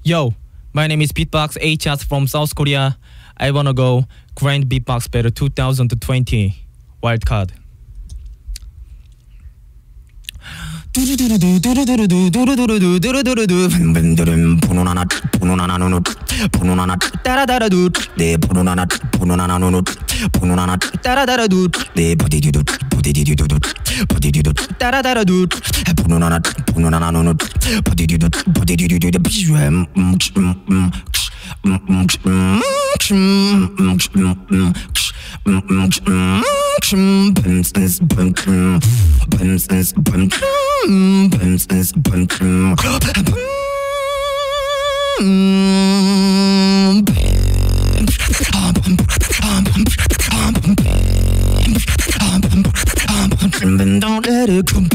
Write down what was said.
Yo, my name is Beatbox H from South Korea. I wanna go Grand Beatbox Battle 2020 wildcard. Don't let it come